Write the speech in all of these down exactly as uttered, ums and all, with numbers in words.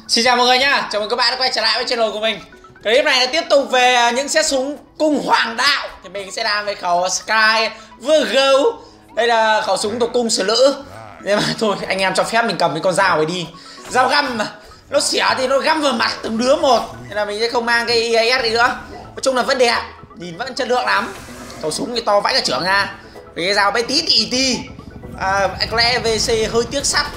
Xin chào mọi người nhá, chào mừng các bạn đã quay trở lại với channel của mình. Clip này là tiếp tục về những set súng cung hoàng đạo. Thì mình sẽ làm về khẩu Sky Virgo. Đây là khẩu súng thuộc cung sử nữ. Nhưng mà thôi, anh em cho phép mình cầm cái con dao ấy đi. Dao găm mà, nó xỉa thì nó găm vào mặt từng đứa một. Nên là mình sẽ không mang cái i a ét đi nữa. Nói chung là vẫn đẹp, nhìn vẫn chất lượng lắm. Khẩu súng thì to vãi cả trưởng ra. Vì cái dao bé tí tị ti à, có lẽ vê xê hơi tiếc sắt.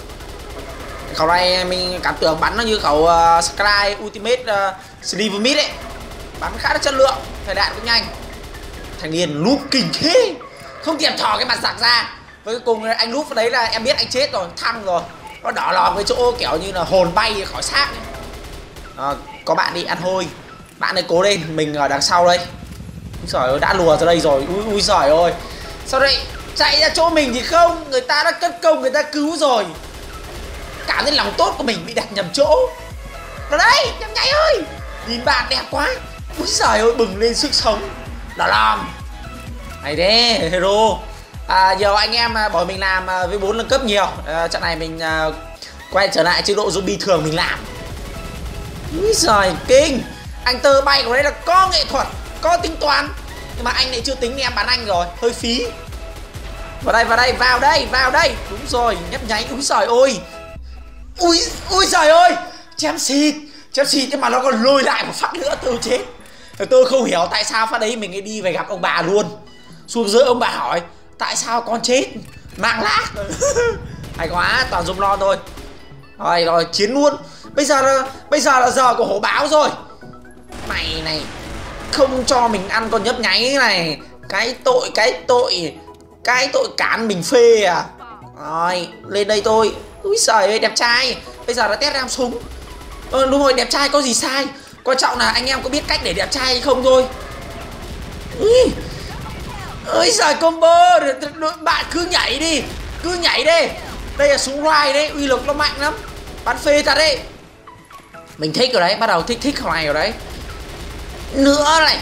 Khẩu này mình cảm tưởng bắn nó như khẩu uh, Sky Ultimate uh, Sliver Mid ấy. Bắn khá là chất lượng, thời đạn cũng nhanh. Thằng điên núp kinh thế, không tiệm thò cái mặt giặc ra. Với cùng anh núp vào đấy là em biết anh chết rồi, thăng rồi. Nó đỏ lòm cái chỗ kiểu như là hồn bay khỏi xác ấy. À, có bạn đi ăn hôi. Bạn này cố lên, mình ở đằng sau đây. Úi giời ơi, đã lùa ra đây rồi. Ui, ui giời ơi. Sao đây? Chạy ra chỗ mình thì không. Người ta đã cất công, người ta cứu rồi. Cảm thấy lòng tốt của mình bị đặt nhầm chỗ. Vào đây, nhầm nháy ơi. Nhìn bạn đẹp quá. Úi giời ơi, bừng lên sức sống. Đỏ lòm. Hay thế, hero. À, giờ anh em bỏ mình làm với bốn nâng cấp nhiều. à, Trận này mình à, quay trở lại chế độ zombie thường mình làm. Úi giời, kinh. Anh tơ bay của đấy là có nghệ thuật, có tính toán. Nhưng mà anh lại chưa tính em bắn anh rồi, hơi phí. Vào đây, vào đây, vào đây, vào đây. Đúng rồi, nhấp nháy, úi giời ơi. Ui, ui giời ơi. Chém xịt, chém xịt nhưng mà nó còn lôi lại một phát nữa, tôi chết. Tôi không hiểu tại sao phát đấy mình ấy đi về gặp ông bà luôn. Xuống dưới ông bà hỏi tại sao con chết, mạng lác. Hay quá, toàn dùng lo thôi. Rồi, rồi, chiến luôn. Bây giờ là, bây giờ là giờ của hổ báo rồi. Mày này không cho mình ăn con nhấp nháy này. Cái tội, cái tội, cái tội cán mình phê à. Rồi, lên đây thôi. Úi giời ơi, đẹp trai. Bây giờ là test ram súng. Ờ, đúng rồi, đẹp trai có gì sai. Quan trọng là anh em có biết cách để đẹp trai hay không thôi. Ui, ôi giời, combo. Bạn cứ nhảy đi, cứ nhảy đi. Đây là súng ride đấy, uy lực nó mạnh lắm. Bắn phê thật đấy. Mình thích rồi đấy, bắt đầu thích thích này rồi đấy. Nữa này.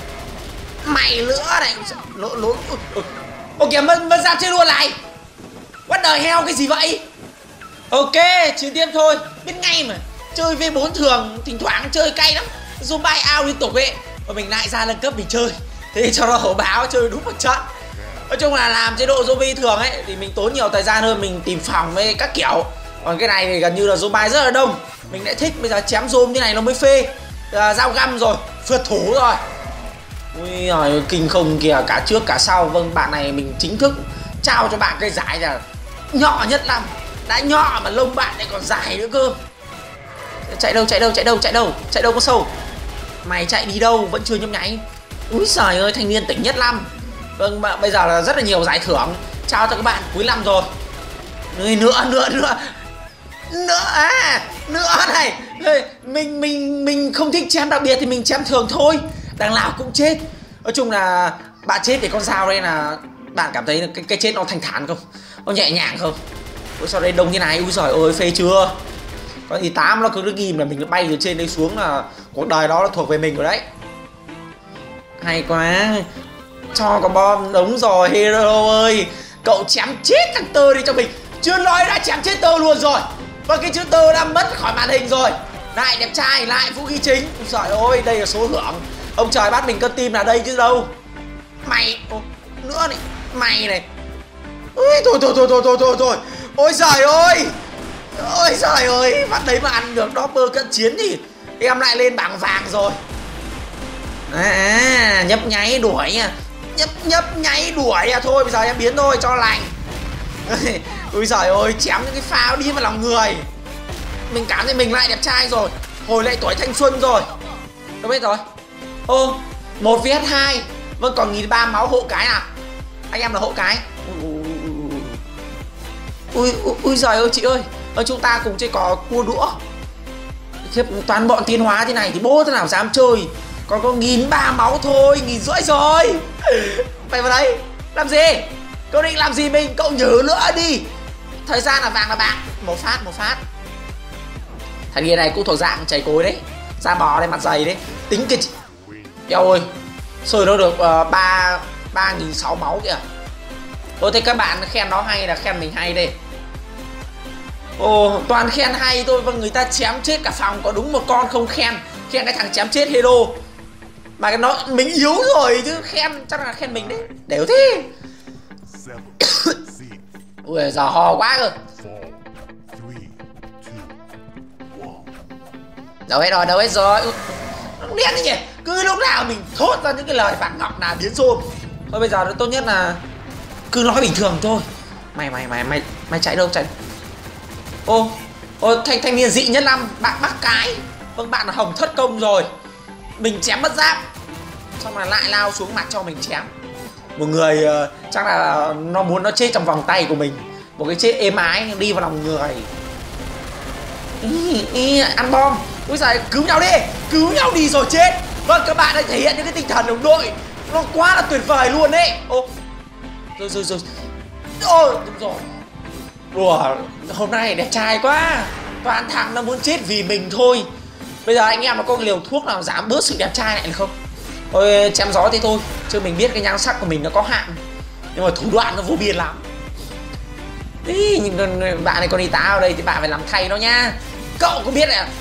Mày nữa này. Lỗ lỗ. Ok, mất mất ra chơi luôn này. What the hell, cái gì vậy? Ok, chiến tiếp thôi. Biết ngay mà. Chơi v bốn thường, thỉnh thoảng chơi cay lắm. Zoom bay out liên tục ấy. Và mình lại ra nâng cấp mình chơi. Thế thì cho nó hổ báo chơi đúng một trận. Nói chung là làm chế độ zombie thường ấy thì mình tốn nhiều thời gian hơn, mình tìm phòng với các kiểu. Còn cái này thì gần như là zoom bay rất là đông. Mình lại thích, bây giờ chém zoom như này nó mới phê. À, dao găm rồi, phượt thủ rồi. Ui giời, kinh không kìa, cả trước cả sau. Vâng, bạn này mình chính thức trao cho bạn cái giải là nhỏ nhất năm. Đã nhỏ mà lông bạn lại còn dài nữa cơ. Chạy đâu, chạy đâu, chạy đâu, chạy đâu, chạy đâu có sâu. Mày chạy đi đâu, vẫn chưa nhấp nháy. Úi giời ơi, thanh niên tỉnh nhất năm. Vâng, bây giờ là rất là nhiều giải thưởng trao cho các bạn cuối năm rồi. Nữa, nữa, nữa. Nữa à, nữa này. Mình, mình, mình không thích chém đặc biệt thì mình chém thường thôi. Đằng nào cũng chết. Nói chung là bạn chết thì con dao đây là bạn cảm thấy cái, cái chết nó thanh thản không? Nó nhẹ nhàng không? Ôi sao đây đông như này, úi giời ơi, phê chưa? Có thì tám nó cứ cứ ghim là mình bay từ trên đây xuống là cuộc đời đó là thuộc về mình rồi đấy. Hay quá. Cho có bom, đúng rồi hero ơi. Cậu chém chết thằng tơ đi cho mình. Chưa nói đã chém chết tơ luôn rồi. Và cái chữ tơ đã mất khỏi màn hình rồi. Lại đẹp trai, lại vũ khí chính. Úi giời ơi, đây là số hưởng. Ông trời bắt mình cân tim là đây chứ đâu. Mày, ô, nữa này. Mày này. Ui, thôi thôi thôi thôi thôi thôi thôi. Ôi giời ơi. Ôi giời ơi, bắt đấy mà ăn được đó bơ cận chiến thì em lại lên bảng vàng rồi. À, nhấp nháy đuổi nha. Nhấp nhấp nháy đuổi à. Thôi bây giờ em biến thôi cho lành. Ui giời ơi, chém những cái pháo đi vào lòng người. Mình cảm thấy mình lại đẹp trai rồi. Hồi lại tuổi thanh xuân rồi. Đâu biết rồi. Ô, một vs hai. Vâng, còn nghìn ba máu hộ cái nào. Anh em là hộ cái. Ui, ui, ui giời ơi chị ơi. Ở chúng ta cùng chơi cò cua đũa. Khiếp, toàn bọn tiến hóa thế này thì bố thế nào dám chơi. Còn có nghìn ba máu thôi, nghìn rưỡi rồi. Mày vào đây làm gì? Cậu định làm gì mình? Cậu nhớ nữa đi. Thời gian là vàng là bạc. Một phát, một phát. Thằng kia này cũng thuộc dạng chảy cối đấy. Da bò đây, mặt dày đấy. Tính kịch. Eo ơi, sơi nó được uh, ba ba nghìn sáu máu kìa. Tôi thấy các bạn khen nó hay là khen mình hay đây. Ồ, toàn khen hay thôi. Vâng, người ta chém chết cả phòng, có đúng một con không khen. Khen cái thằng chém chết hero. Mà cái nó mình yếu rồi chứ khen chắc là khen mình đấy. Đều thế. Ui giờ hò quá cơ. Đâu hết rồi, đâu hết rồi. Nó điên đấy nhỉ. Cứ lúc nào mình thốt ra những cái lời vàng ngọc là biến rôm. Thôi bây giờ nó tốt nhất là cứ nói bình thường thôi. Mày mày mày mày mày chạy đâu chạy. Ô, ô thanh thanh niên dị nhất năm, bạn bắt cái. Vâng, bạn là hồng thất công rồi. Mình chém mất giáp. Xong là lại lao xuống mặt cho mình chém. Một người uh, chắc là nó muốn nó chết trong vòng tay của mình. Một cái chết êm ái đi vào lòng người. Ý, ý, ăn bom. Úi giời, cứu nhau đi. Cứu nhau đi rồi chết. Vâng, các bạn hãy thể hiện những cái tinh thần đồng đội. Nó quá là tuyệt vời luôn đấy. Ô, rồi rồi rồi. Ôi, đúng rồi. Ủa, hôm nay đẹp trai quá. Toàn thằng nó muốn chết vì mình thôi. Bây giờ anh em mà có liều thuốc nào giảm bớt sự đẹp trai này được không? Thôi chém gió thế thôi. Chứ mình biết cái nhan sắc của mình nó có hạn. Nhưng mà thủ đoạn nó vô biên lắm. Ý, bạn này còn y tá ở đây thì bạn phải làm thay nó nha. Cậu có biết này,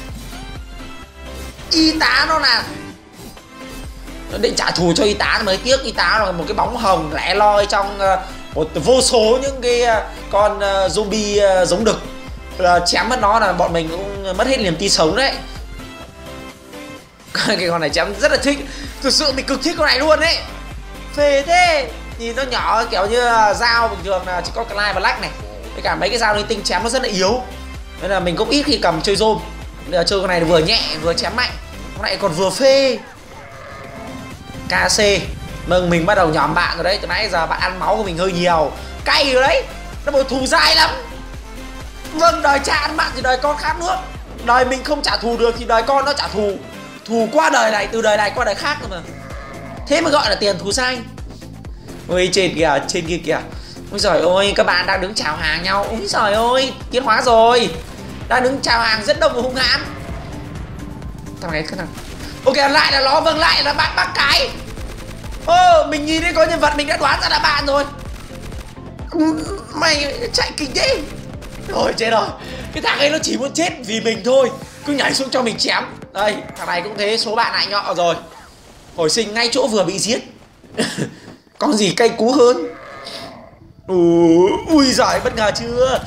y tá nó là nó định trả thù cho y tá mới tiếc. Y tá là một cái bóng hồng lẻ loi trong một vô số những cái con zombie giống đực. Là chém mất nó là bọn mình cũng mất hết niềm tin sống đấy. Cái con này chém rất là thích. Thực sự mình cực thích con này luôn đấy. Phê thế. Nhìn nó nhỏ kiểu như dao bình thường là chỉ có Clyde và Black này. Với cả mấy cái dao linh tinh chém nó rất là yếu. Nên là mình cũng ít khi cầm chơi rôm. Bây giờ chơi con này vừa nhẹ vừa chém mạnh. Con này còn vừa phê. ca xê. Mừng mình bắt đầu nhóm bạn rồi đấy. Từ nãy giờ bạn ăn máu của mình hơi nhiều. Cay rồi đấy. Nó một thù dai lắm. Vâng, đời cha ăn mặn thì đời con khát nước. Đời mình không trả thù được thì đời con nó trả thù. Thù qua đời này, từ đời này qua đời khác rồi mà. Thế mà gọi là tiền thù dai. Ôi trên kìa, trên kia kìa. Ôi giời ơi, các bạn đang đứng chào hàng nhau. Ôi giời ơi, tiến hóa rồi. Đang đứng chào hàng rất đông và hung hãn. Thằng này cái thằng. Ok, lại là nó, vâng, lại là bạn bắt cái. Ô, oh, mình nhìn thấy có nhân vật mình đã đoán ra là bạn rồi. Mày chạy kinh thế. Rồi chết rồi. Cái thằng ấy nó chỉ muốn chết vì mình thôi. Cứ nhảy xuống cho mình chém. Đây, thằng này cũng thế, số bạn lại nhọ rồi. Hồi sinh ngay chỗ vừa bị giết. Con gì cay cú hơn. Ui, ui giời, bất ngờ chưa.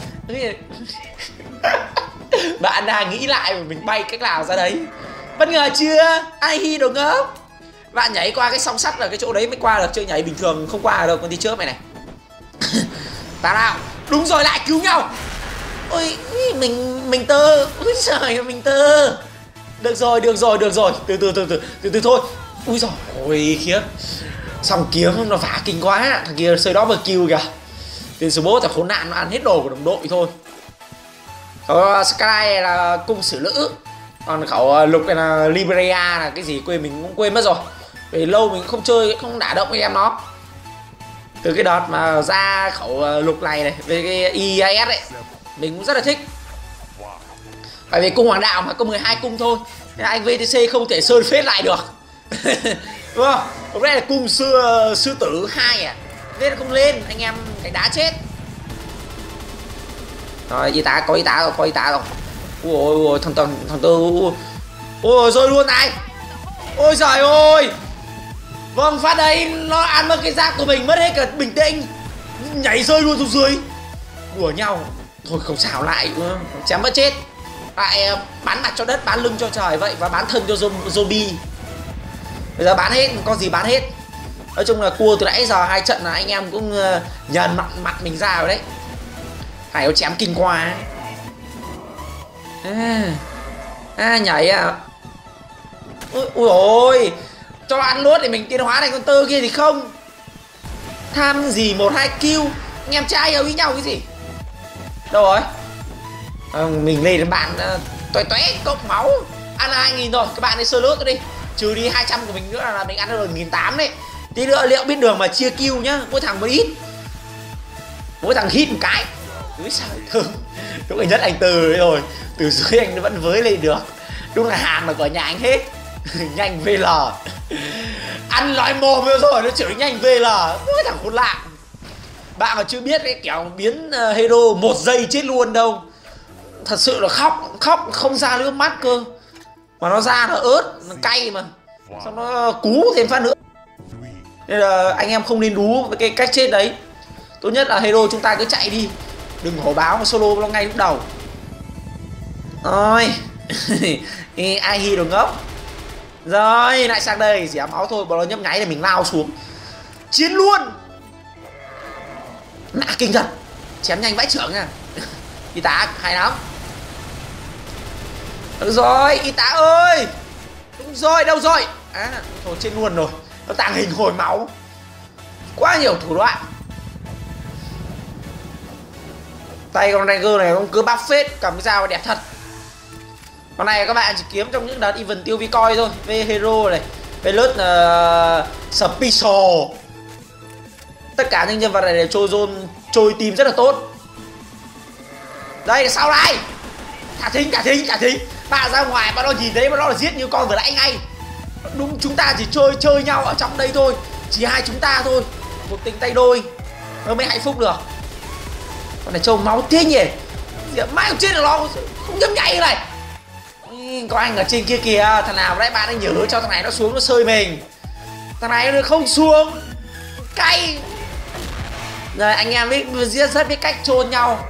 Bạn đang nghĩ lại mà mình bay cách nào ra đấy. Bất ngờ chưa. Ai hi đồ ngốc. Bạn nhảy qua cái song sắt là cái chỗ đấy mới qua được. Chứ nhảy bình thường không qua được đâu. Con đi trước mày này. Ta nào. Đúng rồi, lại cứu nhau. Ôi, mình mình tơ. Ui giời, mình tơ. Được rồi, được rồi, được rồi. Từ từ từ từ từ từ thôi. Ui giời, ôi khiếp. Xong kiếm nó vả kinh quá. Thằng kia chơi đó mà kill kìa. Tiền số bố thằng khốn nạn nó ăn hết đồ của đồng đội thôi. Có Sky là cung sử lữ. Còn khẩu lục này là Liberia là cái gì quên mình cũng quên mất rồi. Vì lâu mình không chơi, không đả động với em nó. Từ cái đợt mà ra khẩu lục này này với cái i a ét ấy, mình cũng rất là thích. Bởi vì cung hoàng đạo mà có mười hai cung thôi. Nên anh vê tê xê không thể sơn phết lại được. Đúng không? Hôm nay là cung sư, sư tử hai à. Nên không lên, anh em phải đá chết. Rồi, y tá, có y tá rồi, có y tá rồi. Ôi ôi, thằng thằng thằng tư. Ôi rơi luôn này. Ôi giời ơi. Vâng, phát đấy nó ăn mất cái giáp của mình, mất hết cả bình tĩnh. Nhảy rơi luôn xuống dưới. Đùa nhau. Thôi không sao lại, chém mất chết. Lại bán mặt cho đất, bán lưng cho trời vậy. Và bán thân cho zombie. Bây giờ bán hết, con gì bán hết. Nói chung là cua từ nãy giờ hai trận là anh em cũng nhờn mặt mặt mình ra rồi đấy. Phải có chém kinh quá. À, à nhảy à. Ui, ui ôi. Cho ăn lốt để mình tiến hóa thành con tơ kia thì không. Tham gì một hai kill. Anh em trai yêu ý nhau cái gì. Đâu rồi à, mình lên đến bạn uh, tué tué cộng máu. Ăn hai nghìn rồi, các bạn ấy sơ lốt tôi đi. Trừ đi hai trăm của mình nữa là mình ăn được một nghìn tám trăm đấy. Tí nữa liệu biết đường mà chia kill nhá. Mỗi thằng một ít. Mỗi thằng hit một cái. Úi trời thơm. Đúng là nhất anh Từ ấy rồi. Từ dưới anh vẫn với lên được. Đúng là hàng là của nhà anh hết. Nhanh vê lờ. Ăn lõi mồm rồi nó chửi nhanh vê lờ. Mỗi thằng khốn nạn. Bạn mà chưa biết cái kiểu biến uh, hero một giây chết luôn đâu. thật sự là khóc khóc không ra nước mắt cơ, mà nó ra nó ớt nó cay mà, xong nó cú thêm phát nữa. Nên là anh em không nên đú với cái cách chết đấy. Tốt nhất là hero chúng ta cứ chạy đi, đừng hổ báo mà solo nó ngay lúc đầu. Rồi ai hi đồ ngốc. Rồi lại sang đây rẻ máu thôi, bọn nó nhấp nháy để mình lao xuống chiến luôn. Nã kinh thật, chém nhanh vãi trưởng nha. Y tá hay lắm. Được rồi y tá ơi, đúng rồi đâu rồi, à thôi trên luôn rồi, nó tàng hình hồi máu, quá nhiều thủ đoạn. Tay con Tiger này không cứ bắp phết, cầm cái dao đẹp thật. Con này các bạn chỉ kiếm trong những đợt event tiêu vi coi thôi. Về hero này, về lướt uh, special, tất cả những nhân vật này đều trôi zone, trôi team rất là tốt. Đây là sau này thả thính thả thính thả thính, bạn ra ngoài bạn nó nhìn thấy bạn nó là giết như con vừa nãy ngay. Đúng, chúng ta chỉ chơi chơi nhau ở trong đây thôi, chỉ hai chúng ta thôi, một tình tay đôi nó mới hạnh phúc được. Con này trông máu thế nhỉ, mãi không chết được, nó không nhấp nháy này. Có anh ở trên kia kìa, thằng nào đấy bạn ấy nhớ cho thằng này nó xuống nó sơi mình, thằng này nó không xuống cay. Rồi anh em biết rất rất biết cách chôn nhau.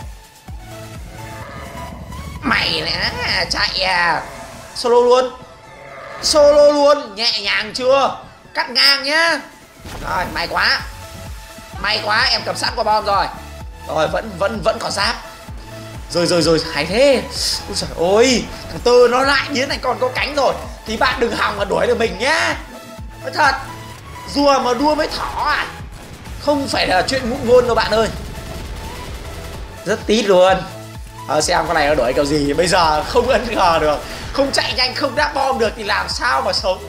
Mày này chạy à, solo luôn, solo luôn, nhẹ nhàng chưa, cắt ngang nhá. Rồi may quá, may quá em cầm sẵn quả bom rồi. Rồi vẫn vẫn vẫn còn giáp. Rồi rồi rồi hay thế. Ôi trời ơi, thằng Tơ nó lại biến thành con có cánh rồi, thì bạn đừng hòng mà đuổi được mình nhá. Nói thật, rùa mà đua với thỏ à, không phải là chuyện ngụ ngôn đâu bạn ơi. Rất tít luôn. Ờ, xem con này nó đuổi kiểu gì. Bây giờ không ấn gờ được, không chạy nhanh, không đáp bom được thì làm sao mà sống.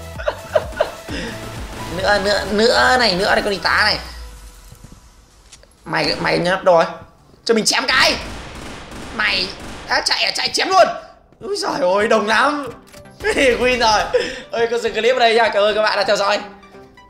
Nữa nữa nữa này, nữa này con y tá này. Mày mày nhấp rồi, cho mình chém cái. Mày đã chạy à, chạy chém luôn. Úi giời ơi đông lắm. Win rồi. Ơi, có dừng clip ở đây nha. Cảm ơn các bạn đã theo dõi.